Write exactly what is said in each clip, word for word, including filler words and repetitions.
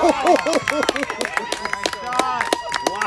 shot. Wow.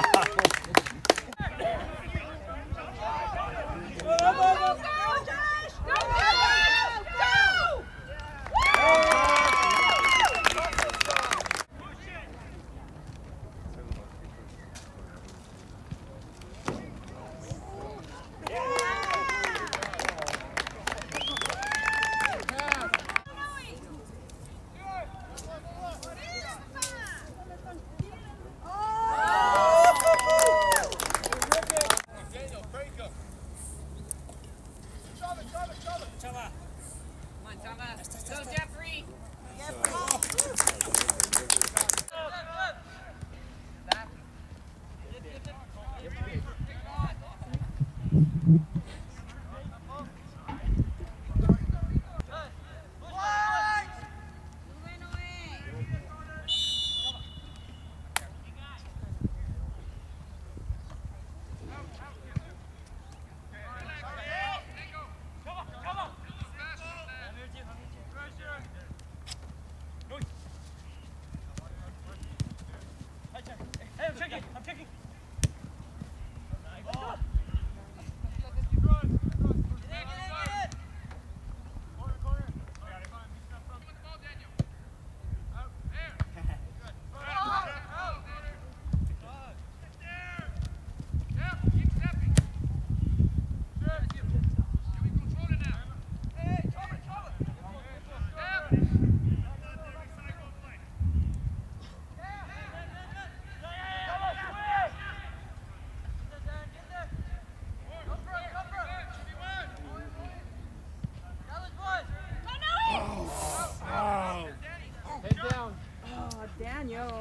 Daniel.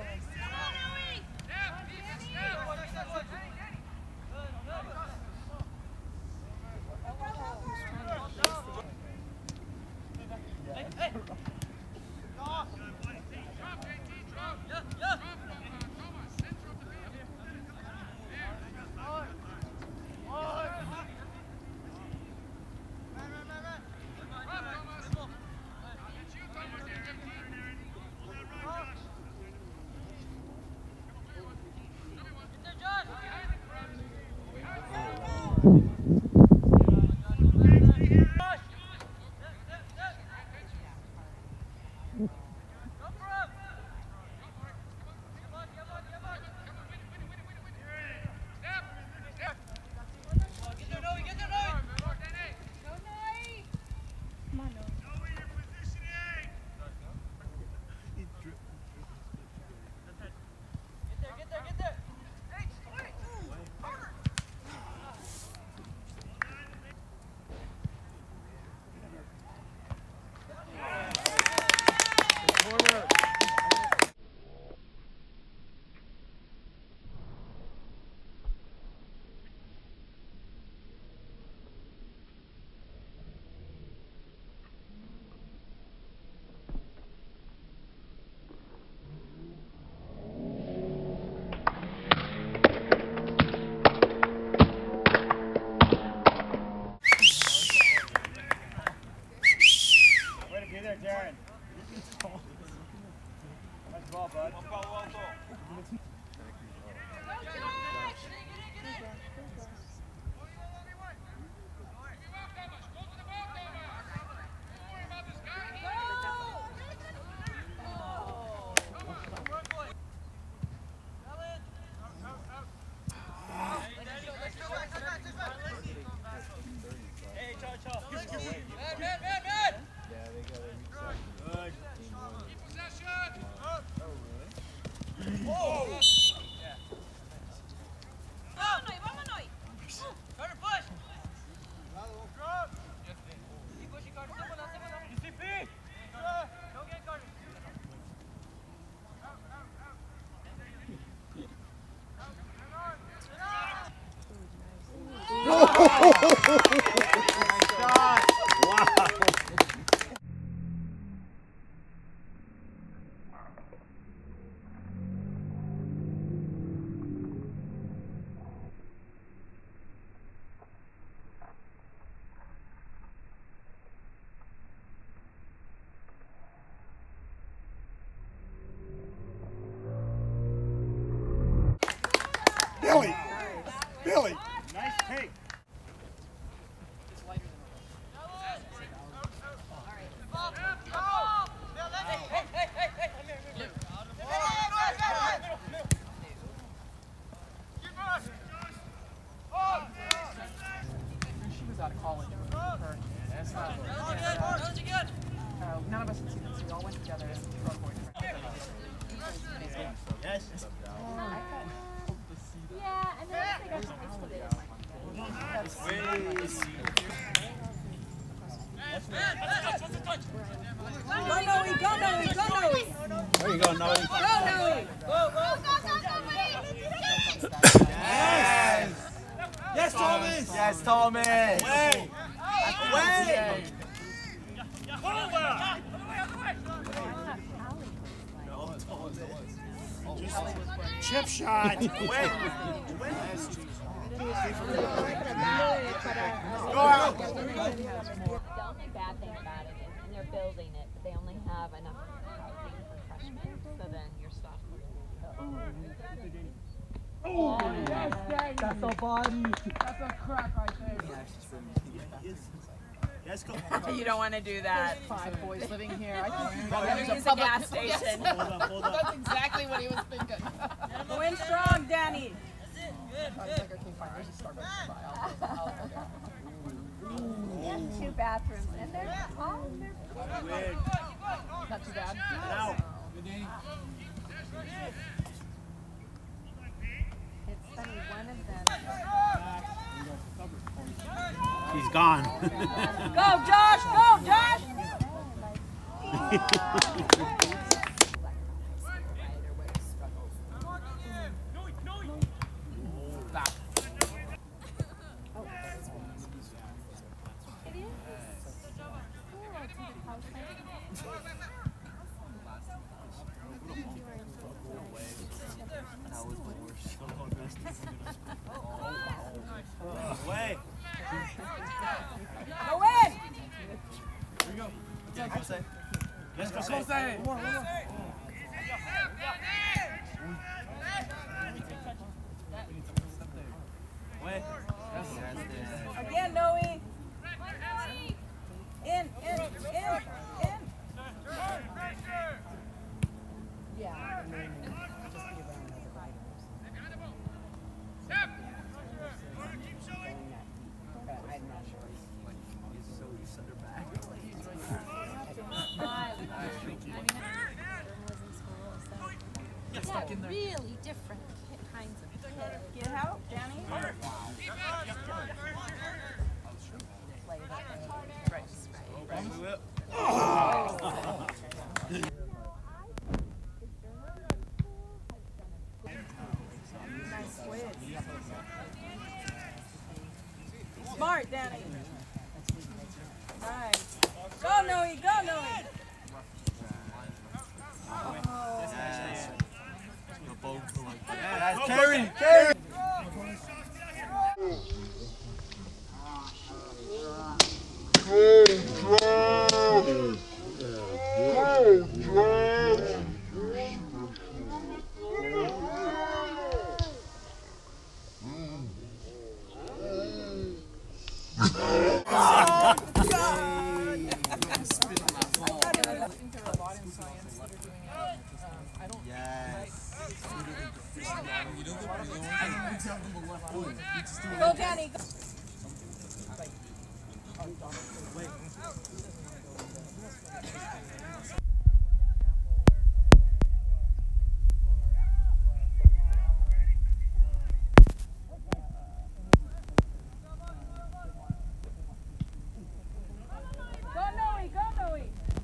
Yes. Yeah, and then they got some extra bit. Go Noe, go Noe, go Noe. There you go, Noe. Go Noe. Go, go, go, go, Yes. Yes, Thomas. Yes, Thomas. Wait. Wait. Chip shot. Wait. The only bad thing about it is, and they're building it, but they only have enough housing for freshmen, so then your sophomore will Oh, yes, Daddy. That's a body. That's a crack right there. Yes, go. You don't want to do that. Five boys living here. I think Better use a gas station. Hold up, hold up. that's exactly what he was thinking. Go in strong, Danny. I was like, okay, fine. There's a Starbucks nearby. I'll, I'll, And two bathrooms, and they're all, they're Win. not too bad. Now. it's funny, one of them. He's gone. Go, Josh. Go, Josh. Back. Wait. Go in. Yes, go say. Yes, go say. Wait. Again, Noe. In, in, in, in. Yeah. Yeah, really different kinds of kids. Get help, Danny. Nice switch. Smart, Danny. Nice. Go, Noe. Go, Noe. Yes, carry, carry. Go, Danny. Go. Go, Noe. Go, Noe.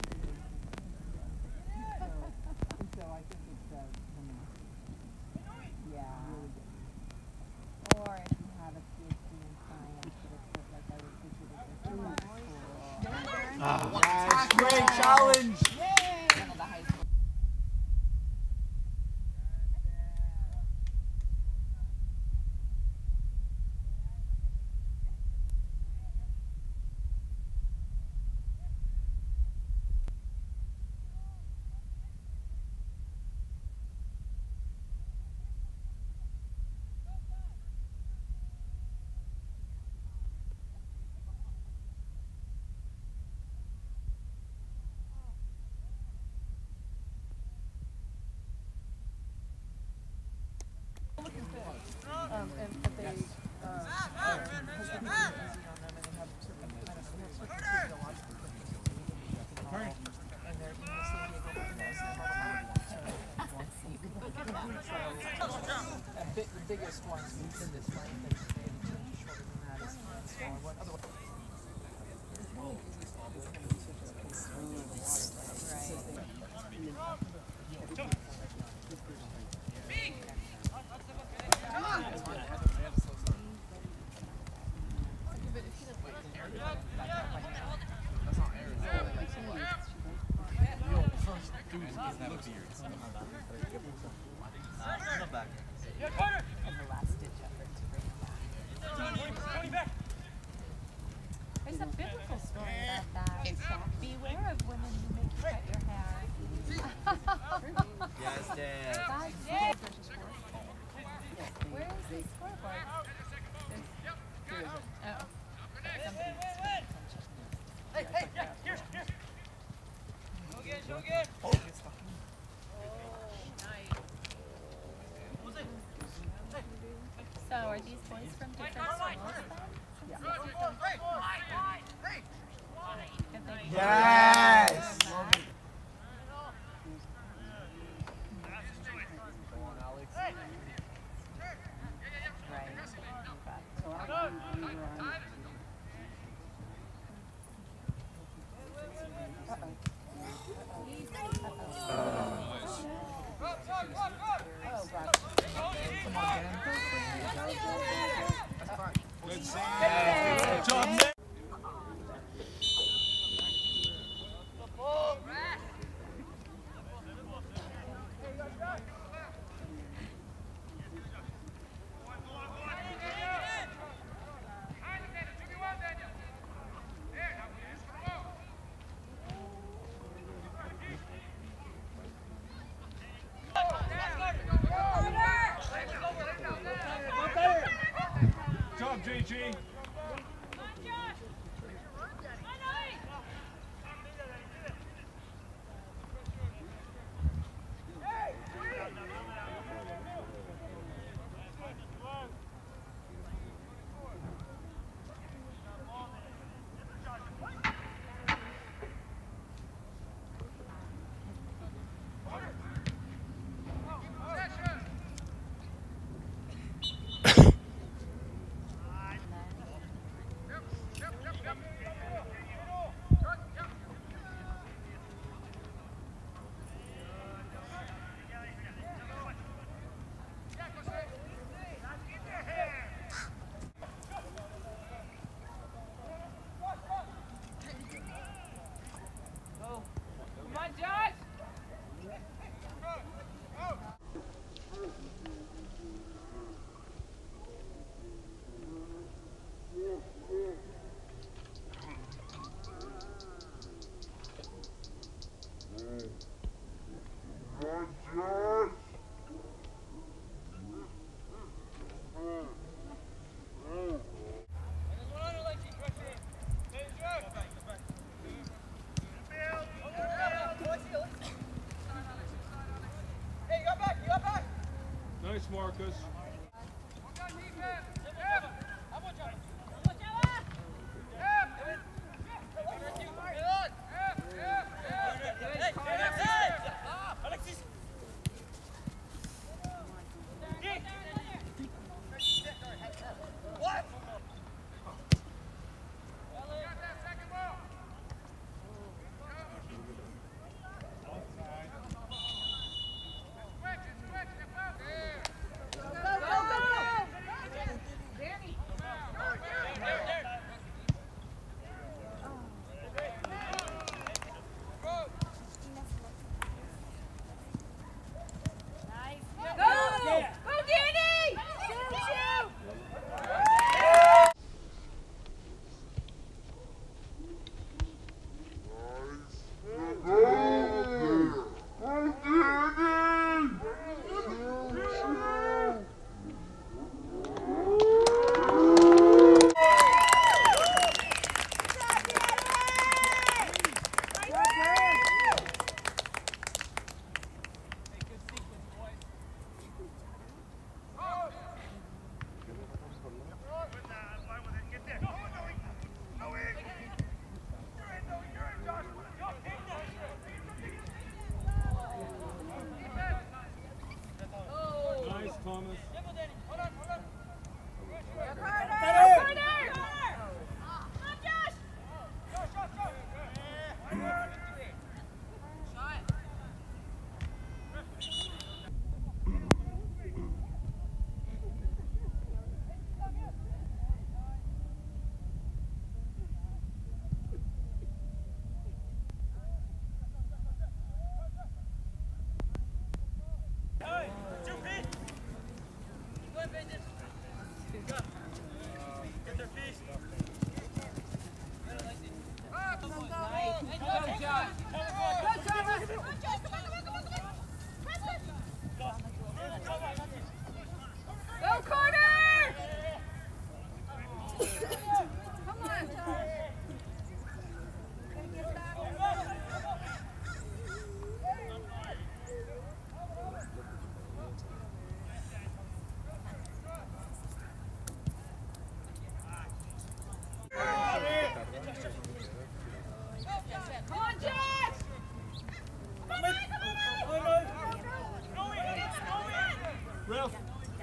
Or if you have a PhD in science, but it's like I would teach you to do. Yes, great challenge. this one, he's in this length, and maybe two inches shorter than that is smaller one. Otherwise, it's really easy to do it. It's such a case of the water, right? There's a biblical story about that. Beware of women who make you cut your hair. Yes, Dad. God's word. Where is the scoreboard? Oh. Hey, hey, yeah, here, here. Go again, go again. So are these boys from different schools then? Yes! Good job, man. Good job, J G. Nice, Marcus. Go, Get their feet. Go, John. Go, Go, Carter! Come on, John. Come on, Jack! Ralph.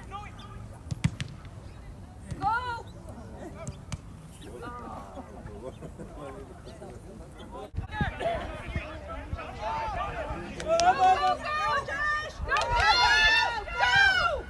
Go! Go, go, go, Josh! Go, go, go!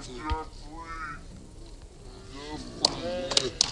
Jeffrey. Jeffrey.